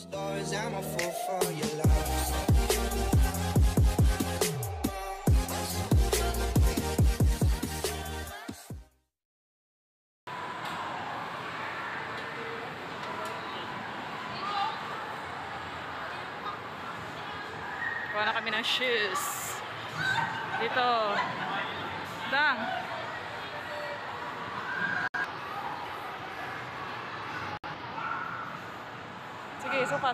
Doors, I'm a fool for your love. Kuha na kami ng shoes. Dito. Dang. Sige, sukat.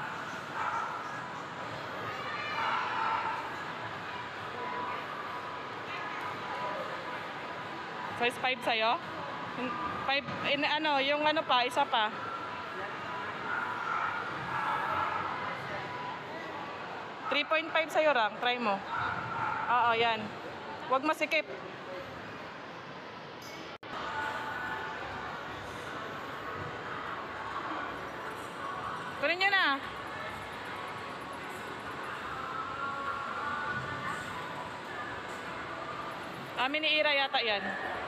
Size 5 sa'yo? 5, ano, yung ano pa, isa pa. $3.5 sa'yo, Rang. Try mo. Oo, yan. Huwag masikip. Kunin nyo na. Amin ni Ira yata yan.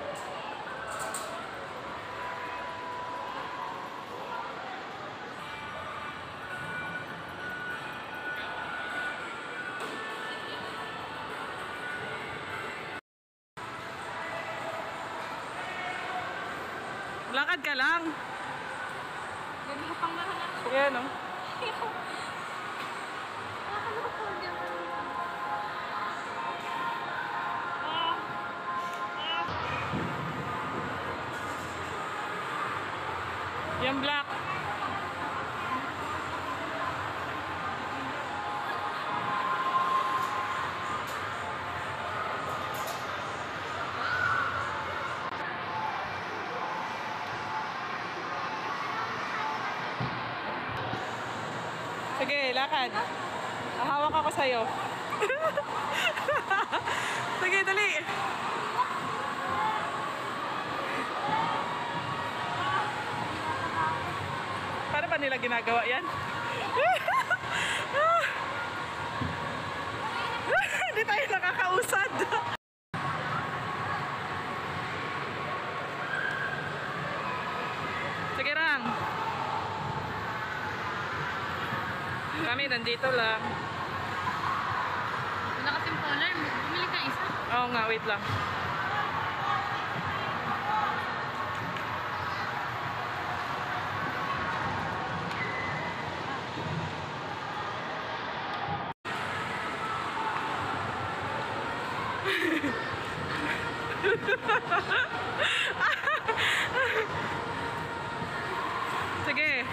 Lakad ka lang. Hindi ko pang mahanap. Sige, no? Yung black. Sige, lakad. Ahawak ako sa'yo. Sige, dali. Paano ba nila ginagawa yan? Hindi tayo nakakausad. Sige, Rang. Kami nandito lang. Wala kasing polar. Bumili ka isa. Oo nga, wait lang. Sige.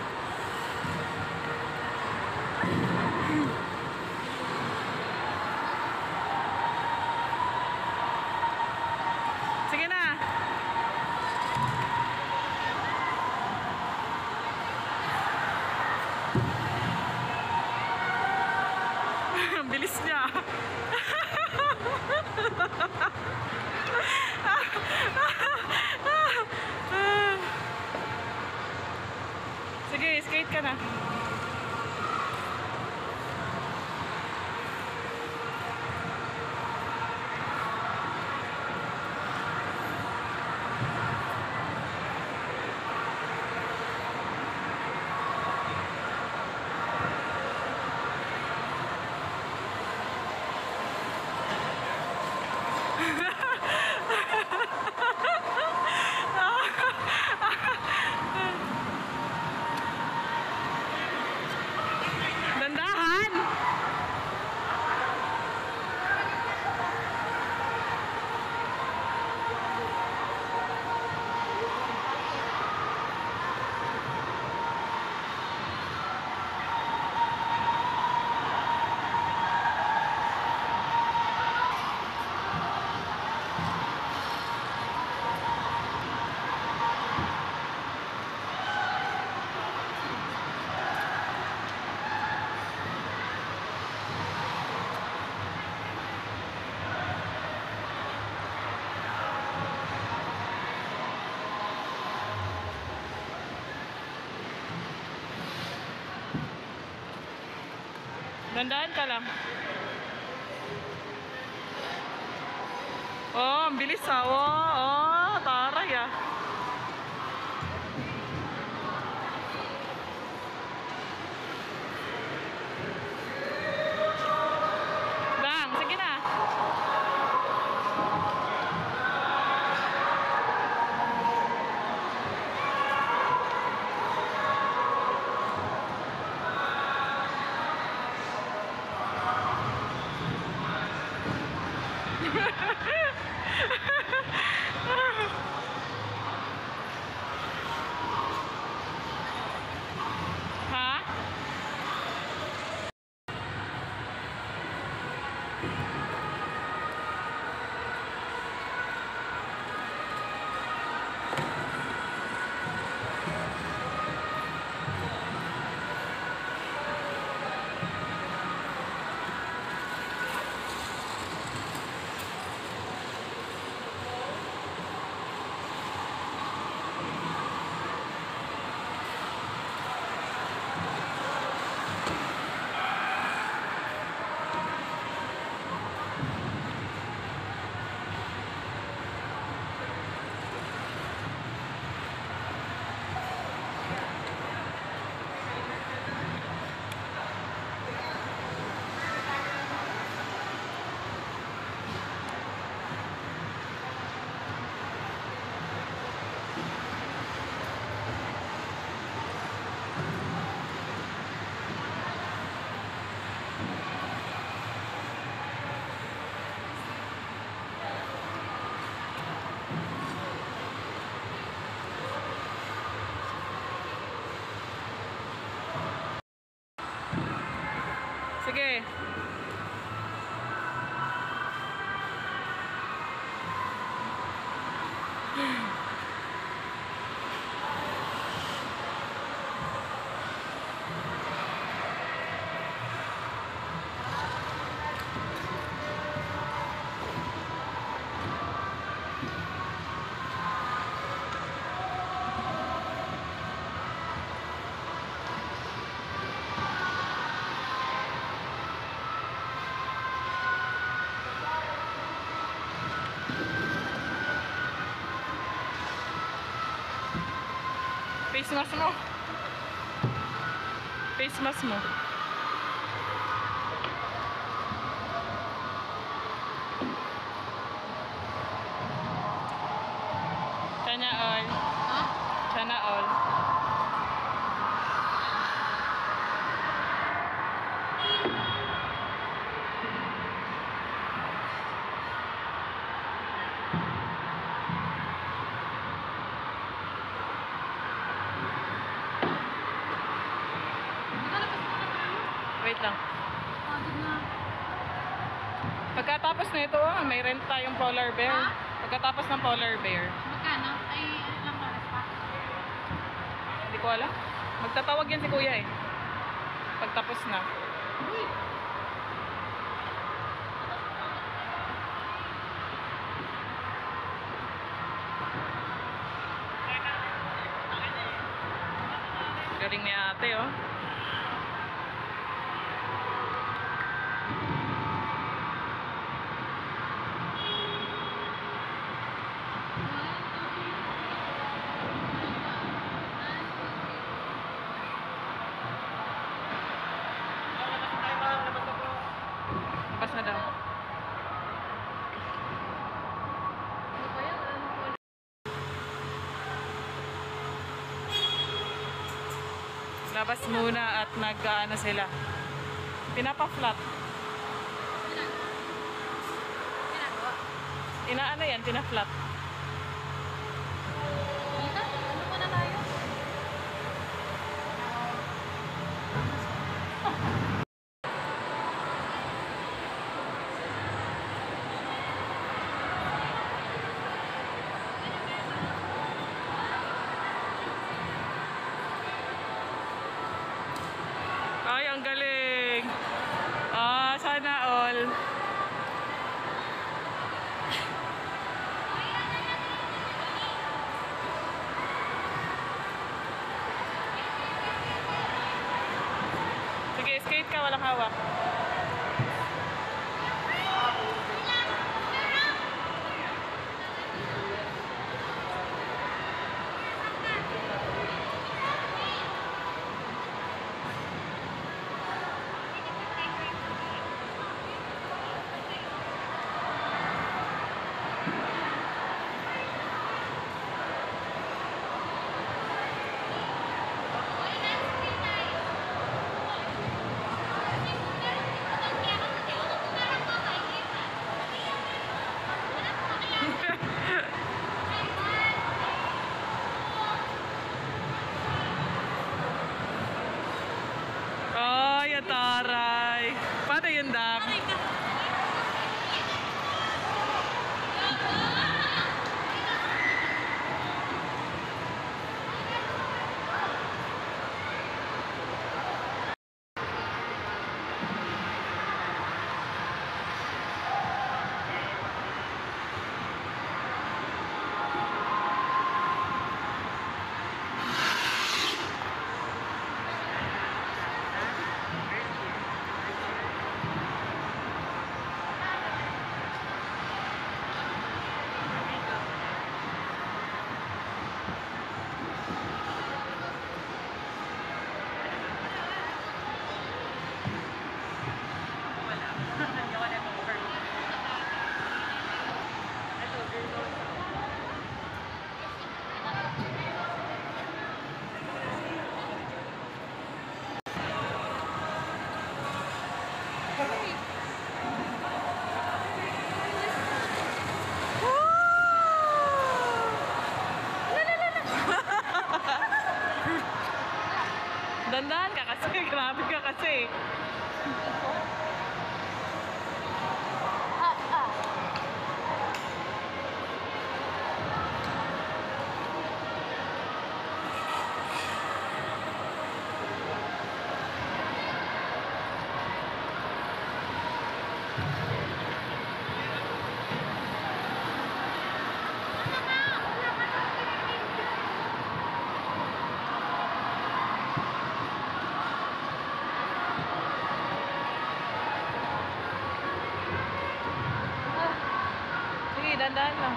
Sige na. Ang bilis niya. Sige, skate ka na. Dandahan. Dandahan ka lang. Oh, ang bilis ah. Oh, taray ah. Sige. Face mask mo. Face mask mo. Sana all. Ha? Sana all. Wait lang. Pagod na. Pagkatapos na ito, may rent tayong polar bear. Ha? Pagkatapos ng polar bear. Magkano? Ay, ilang oras pa? Hindi ko alam. Magtatawag yan si kuya eh. Pagtapos na. Uy! Galing ni ate oh. Labas na daw. Ano ba yan? Ano po? Labas muna at nag-ano sila. Pinapa-flat. Ginagawa? Inaano yan, pina-flat. Dito? Ano pa na tayo? Ay, ang galing. Ah, sana all. Sige, skate ka, walang hawak. Ay, ataray. Paano yun, Dak? Dandan ka kasi. Grabe ka kasi. Sige, dandan lang.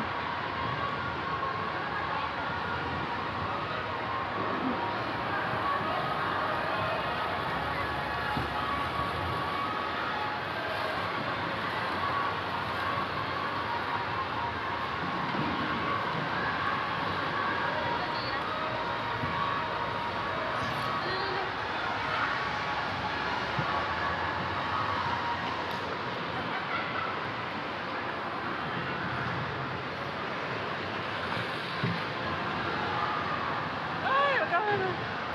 Ay, magkano?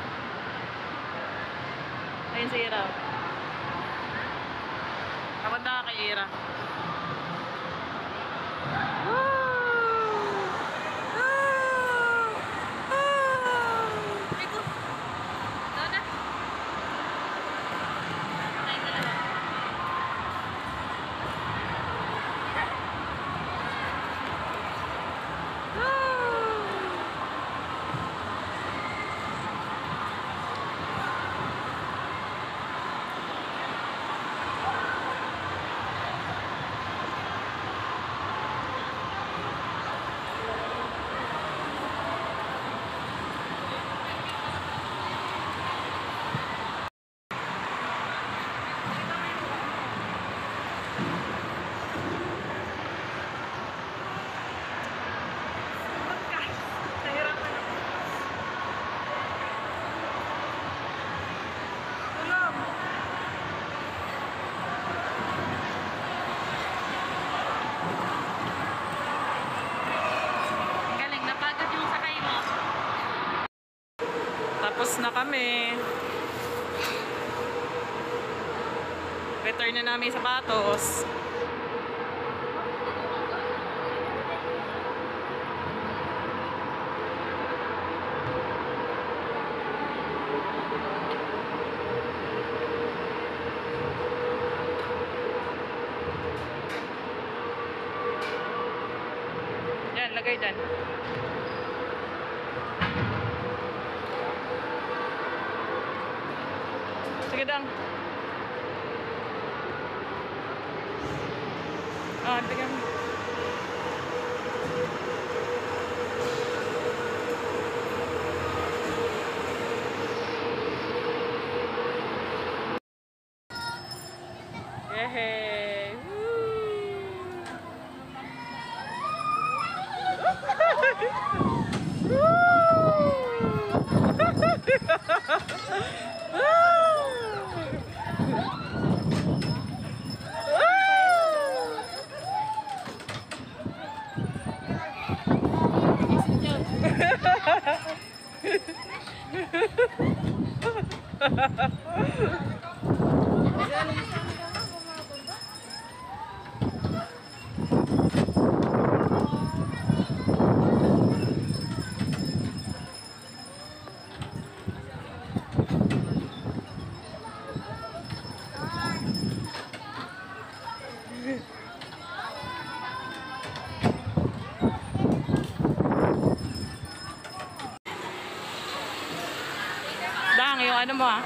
Ayun si Ira. Kapunta ka kay Ira. Galing, napagod yung sakay mo. Tapos na kami. Return na namin sa sapatos. Yan, lagay dyan. Sige dang. Ah, tingnan mo. Yehey! Dang, yung ano mo ah.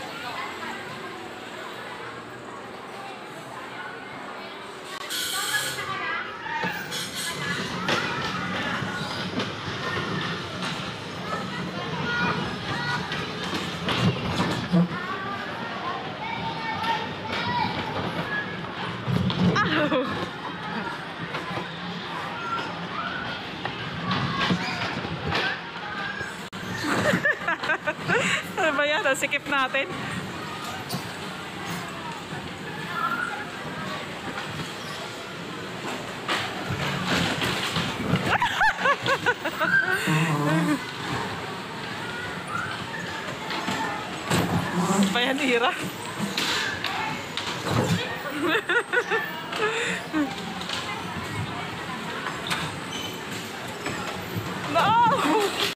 Ano ba yan? Sikip natin. Ano ba yan, Ira? No!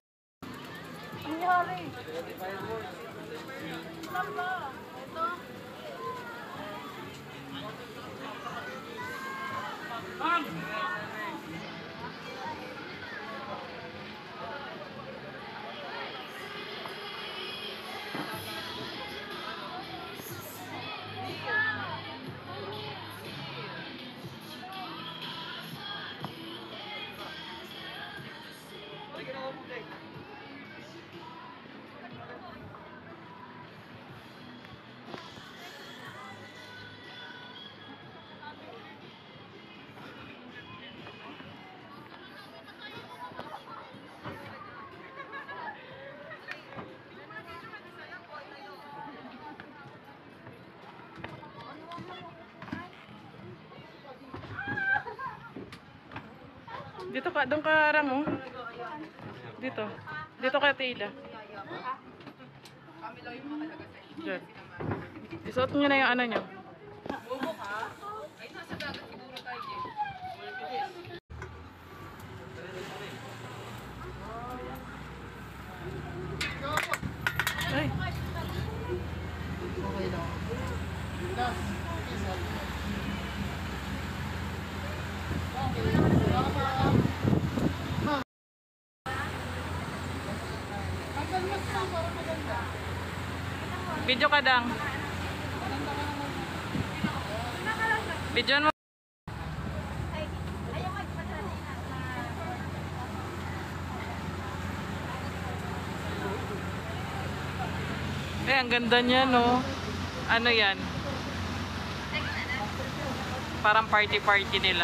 Dito ka, doon ka Ramo. Dito. Dito ka Tila. Diyan. Isuot nyo na yung ano nyo. Bobo ka? Ay, nasa dagat siguro tayo dyan. Ay. Okay lang. Video ka dang. Video mo. Eh, ang ganda niya, no? Ano yan? Parang party-party nila.